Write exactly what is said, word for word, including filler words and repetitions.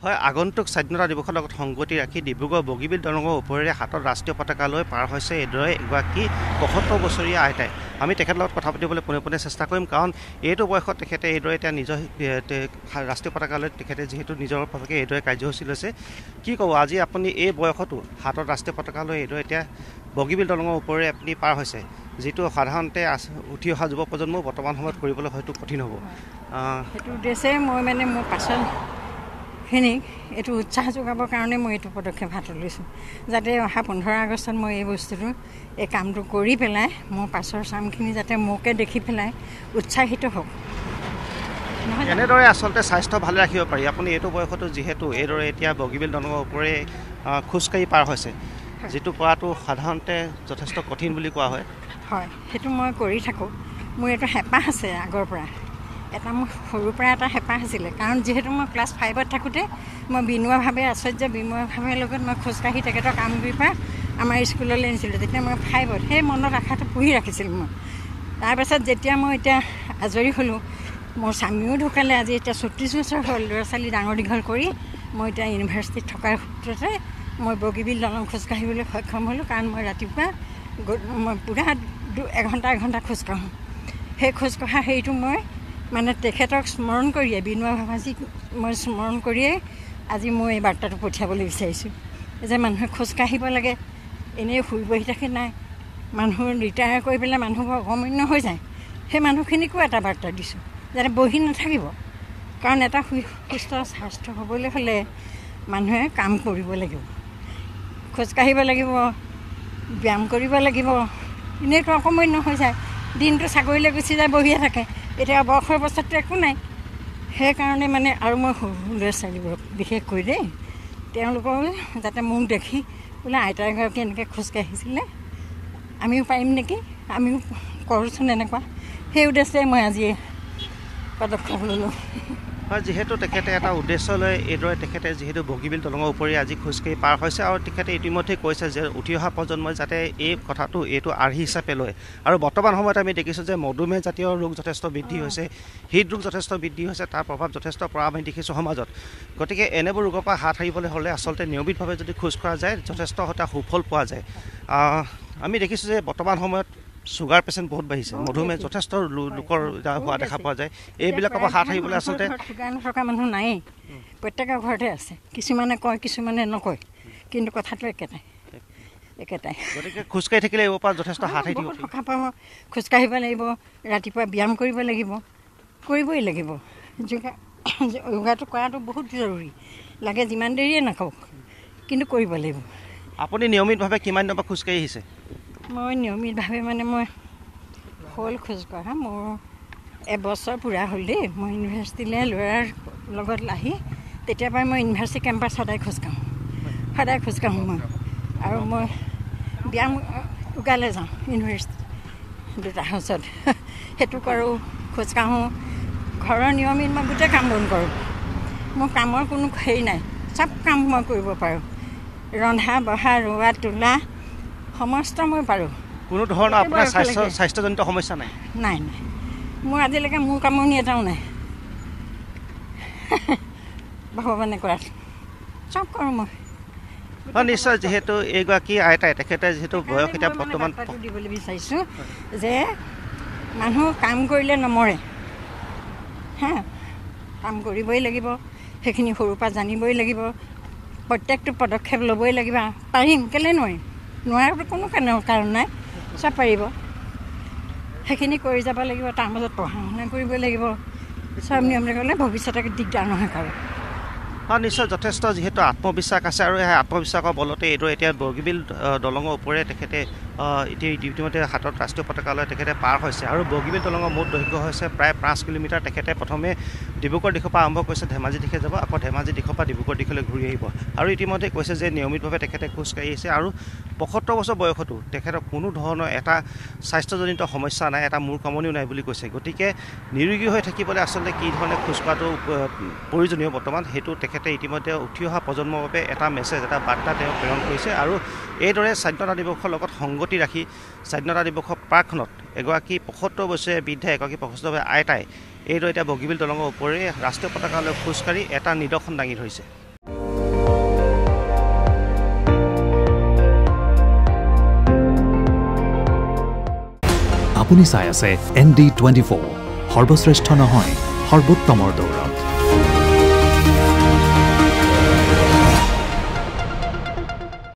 হয় আগন্তুক স্বাধীনতা দিৱসৰ লগত সংগতি ৰাখি ডিব্ৰুগড় বগীবিল দলঙৰ ওপৰেৰে হাতত ৰাষ্ট্ৰীয় পতাকালৈ পাৰ হৈছে এইদৰে এগৰাকী পঁয়সত্তৰ বছৰীয়া আইতাই আমি তেখেতৰ লগত কথা পাতিবলৈ পোনে পোনে চেষ্টা কৰিম কাৰণ এইটো বয়সত তেখেতে এইদৰে এতিয়া নিজৰ ৰাষ্ট্ৰীয় পতাকালৈ তেখেতে যিহেতু নিজৰ ভাৱে এইদৰে কাৰ্যসূচী লৈছে কি ক'ব আজি আপুনি এই বয়সতো হাতত ৰাষ্ট্ৰীয় পতাকালৈ এইদৰে এতিয়া বগীবিল দলঙৰ ওপৰেৰে আপুনি পাৰ হৈছে যিটো সাধাৰণতে উঠি অহা যুৱ প্ৰজন্মও বৰ্তমান সময়ত কৰিবলৈ হয়তো কঠিন হ'ব সেইটো উদ্দেশ্যে মই মানে মোৰ পাছত খিনিক এইটো উৎসাহ যোগাবৰ কাৰণে মই এইটো পদক্ষেপ হাতত লৈছোঁ যাতে অহা পোন্ধৰ আগষ্টত মই এই বস্তুটো এই কামটো কৰি পেলাই মোৰ পাছৰ চামখিনি যাতে মোকে দেখি পেলাই উৎসাহিত হওক এনেদৰে আচলতে স্বাস্থ্য ভালে ৰাখিব পাৰি আপুনি এইটো বয়সতো যিহেতু এইদৰে এতিয়া বগীবিল দলঙৰ ওপৰে খোজকাঢ়ি পাৰ হৈছে যিটো কৰাটো সাধাৰণতে যথেষ্ট কঠিন বুলি কোৱা হয় হয় সেইটো মই কৰি থাকোঁ মোৰ এইটো হেঁপাহ আছে আগৰ পৰা এটা মোৰ সৰুৰ পৰা এটা হেঁপাহ আছিলে কাৰণ যিহেতু মই ক্লাছ ফাইভত থাকোঁতে মই বিনুৱাভাৱে আশ্চৰ্য বিনুৱাভাৱে লগত মই খোজকাঢ়ি তেখেতৰ কামগুৰিৰ পৰা আমাৰ স্কুললৈ আনিছিলোঁ তেতিয়া মই ফাইভত সেই মনত আশাটো পুহি ৰাখিছিলোঁ মই তাৰপাছত যেতিয়া মই এতিয়া আজৰি হ'লোঁ মোৰ স্বামীও ঢুকালে আজি এতিয়া ছত্ৰিছ বছৰ হ'ল ল'ৰা ছোৱালী ডাঙৰ দীঘল কৰি মই এতিয়া ইউনিভাৰ্চিটিত থকাৰ সূত্ৰতে মই বগীবিল দলং খোজকাঢ়িবলৈ সক্ষম হ'লোঁ কাৰণ মই ৰাতিপুৱা মই পূৰা দু এঘণ্টা এঘণ্টা খোজকাঢ়োঁ সেই খোজকঢ়া হেৰিটো মই মানে তেখেতক স্মৰণ কৰিয়ে বিনুৱা ভাভাজীক মই স্মৰণ কৰিয়ে আজি মই এই বাৰ্তাটো পঠিয়াবলৈ বিচাৰিছোঁ যে মানুহে খোজকাঢ়িব লাগে এনেই শুই বহি থাকে নাই মানুহ ৰিটায়াৰ কৰি পেলাই মানুহবোৰ অগমন্য হৈ যায় সেই মানুহখিনিকো এটা বাৰ্তা দিছোঁ যাতে বহি নাথাকিব কাৰণ এটা সুস্থ স্বাস্থ্য হ'বলৈ হ'লে মানুহে কাম কৰিব লাগিব খোজকাঢ়িব লাগিব ব্যায়াম কৰিব লাগিব এনেইতো অকমন্য হৈ যায় দিনটো চাকৰিলৈ গুচি যায় বহিয়ে থাকে এতিয়া বয়সৰ অৱস্থাটো একো নাই সেইকাৰণে মানে আৰু মই সৰু ল'ৰা ছোৱালীবোৰক বিশেষকৈ দেই তেওঁলোকৰ যাতে মোক দেখি বোলে আইতা এগৰাকী এনেকৈ খোজকাঢ়িছিলে আমিও পাৰিম নেকি আমিও কৰোঁচোন এনেকুৱা সেই উদ্দেশ্যে মই আজি পদক্ষেপ ল'লোঁ হয় যিহেতু তেখেতে এটা উদ্দেশ্য লৈ এইদৰে তেখেতে যিহেতু বগীবিল দলঙৰ ওপৰি আজি খোজকাঢ়ি পাৰ হৈছে আৰু তেখেতে ইতিমধ্যে কৈছে যে উঠি অহা প্ৰজন্মই যাতে এই কথাটো এইটো আৰ্হি হিচাপে লয় আৰু বৰ্তমান সময়ত আমি দেখিছোঁ যে মধুমেহ জাতীয় ৰোগ যথেষ্ট বৃদ্ধি হৈছে হৃদৰোগ যথেষ্ট বৃদ্ধি হৈছে তাৰ প্ৰভাৱ যথেষ্ট পৰা আমি দেখিছোঁ সমাজত গতিকে এনেবোৰ ৰোগৰ পৰা হাত সাৰিবলৈ হ'লে আচলতে নিয়মিতভাৱে যদি খোজ কঢ়া যায় যথেষ্ট এটা সুফল পোৱা যায় আমি দেখিছোঁ যে বৰ্তমান সময়ত চুগাৰ পেচেণ্ট বহুত বাঢ়িছে মধুমেহ যথেষ্ট লোকৰ হোৱা দেখা পোৱা যায় এইবিলাকৰ পৰা হাত সাৰিবলৈ আচলতে চুগাৰ নথকা মানুহ নায়েই প্ৰত্যেকৰ ঘৰতে আছে কিছুমানে কয় কিছুমানে নকয় কিন্তু কথাটো একেটাই একেটাই গতিকে খোজকাঢ়ি থাকিলে এইবোৰ পৰা যথেষ্ট হাত সাৰি বহুত সকাহ পাব খোজকাঢ়িব লাগিব ৰাতিপুৱা ব্যায়াম কৰিব লাগিব কৰিবই লাগিব যোগা যোগাটো কৰাটো বহুত জৰুৰী লাগে যিমান দেৰিয়ে নাখাওক কিন্তু কৰিব লাগিব আপুনি নিয়মিতভাৱে কিমান দিনৰ পৰা খোজকাঢ়ি আহিছে মই নিয়মিতভাৱে মানে মই হ'ল খোজকঢ়া মোৰ এবছৰ পূৰা হ'ল দেই মই ইউনিভাৰ্চিটিলৈ ল'ৰাৰ লগত আহি তেতিয়াৰ পৰাই মই ইউনিভাৰ্চিটি কেম্পাছ সদায় খোজকাঢ়োঁ সদায় খোজকাঢ়োঁ মই আৰু মই ব্যায়াম উগালৈ যাওঁ ইউনিভাৰ্চিটি দুটা হাউচত সেইটো কৰোঁ খোজকাঢ়োঁ ঘৰৰ নিয়মিত মই গোটেই কাম বন কৰোঁ মোৰ কামৰ কোনো হেৰি নাই চব কাম মই কৰিব পাৰোঁ ৰন্ধা বঢ়া ৰোৱা তোলা সমস্ত মই পাৰোঁ কোনো ধৰণৰ আপোনাৰ স্বাস্থ্য স্বাস্থ্যজনিত সমস্যা নাই নাই নাই মোৰ আজিলৈকে মোৰ কামনি এটাও নাই ভগৱানে কৰাত চব কৰোঁ মই নিশ্চয় যিহেতু এইগৰাকী আইতাই তেখেতে যিহেতু বয়স এতিয়া বৰ্তমান দিবলৈ বিচাৰিছোঁ যে মানুহ কাম কৰিলে নমৰে হা কাম কৰিবই লাগিব সেইখিনি সৰুৰ পৰা জানিবই লাগিব প্ৰত্যেকটো পদক্ষেপ ল'বই লাগিব পাৰিম কেলৈ নোৱাৰিম নোৱাৰাটো কোনো কাৰণ নাই চব পাৰিব সেইখিনি কৰি যাব লাগিব তাৰ মাজত পঢ়া শুনা কৰিব লাগিব চব নিয়ম কৰিলে ভৱিষ্যতে দিগদাৰ নহয় কাৰো হয় নিশ্চয় যথেষ্ট যিহেতু আত্মবিশ্বাস আছে আৰু সেই আত্মবিশ্বাসৰ বলতে এইটো এতিয়া বগীবিল দলঙৰ ওপৰে তেখেতে এতিয়া ইতিমধ্যে হাতত ৰাষ্ট্ৰীয় পতাকালৈ তেখেতে পাৰ হৈছে আৰু বগীবিল দলঙৰ মুঠ দৈৰ্ঘ্য হৈছে প্ৰায় পাঁচ কিলোমিটাৰ তেখেতে প্ৰথমে ডিব্ৰুগড় দিশৰ পৰা আৰম্ভ কৰিছে ধেমাজি দিশে যাব আকৌ ধেমাজি দিশৰ পৰা ডিব্ৰুগড় দিশলৈ ঘূৰি আহিব আৰু ইতিমধ্যে কৈছে যে নিয়মিতভাৱে তেখেতে খোজকাঢ়ি আহিছে আৰু পঁয়সত্তৰ বছৰ বয়সতো তেখেতৰ কোনো ধৰণৰ এটা স্বাস্থ্যজনিত সমস্যা নাই এটা মূৰ কামনিও নাই বুলি কৈছে গতিকে নিৰোগী হৈ থাকিবলৈ আচলতে কি ধৰণে খোজ কঢ়াটো প্ৰয়োজনীয় বৰ্তমান সেইটো তেখেতে ইতিমধ্যে উঠি অহা প্ৰজন্মৰ বাবে এটা মেছেজ এটা বাৰ্তা তেওঁ প্ৰেৰণ কৰিছে আৰু এইদৰে স্বাধীনতা দিৱসৰ লগত সংগতি ৰাখি স্বাধীনতা দিৱসৰ প্ৰাকখনত এগৰাকী পঁয়সত্তৰ বছৰীয়া বৃদ্ধা এগৰাকী পঁয়সত্তৰ বছৰীয়া আইতাই এইদৰে এতিয়া বগীবিল দলঙৰ ওপৰেৰে ৰাষ্ট্ৰীয় পতাকালৈ খোজকাঢ়ি এটা নিদৰ্শন দাঙি ধৰিছে। আপুনি চাই আছে এন ডি টুৱেণ্টি ফ'ৰ সৰ্বশ্ৰেষ্ঠ নহয় সৰ্বোত্তমৰ দৌৰত